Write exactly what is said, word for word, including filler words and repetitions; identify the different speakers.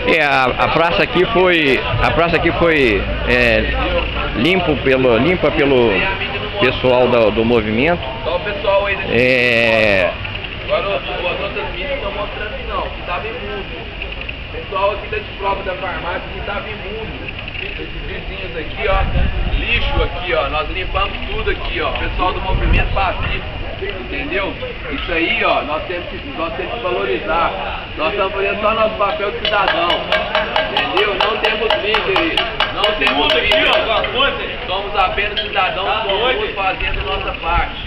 Speaker 1: É, a, a praça aqui foi, a praça aqui foi é, limpo pelo, limpa pelo pessoal do, do movimento.
Speaker 2: Só o pessoal aí da
Speaker 1: É...
Speaker 2: Agora as outras mídias estão mostrando que não, que estava imundo. O pessoal aqui da prova da farmácia que estava imundo. Esses vizinhos aqui, ó, lixo aqui, ó, nós limpamos tudo aqui, ó, pessoal do movimento pacífico, entendeu? Isso aí, ó, nós temos que, nós temos que valorizar. Nós estamos fazendo só nosso papel de cidadão, entendeu? Não temos líderes, não temos líderes, somos apenas cidadãos comuns fazendo nossa parte.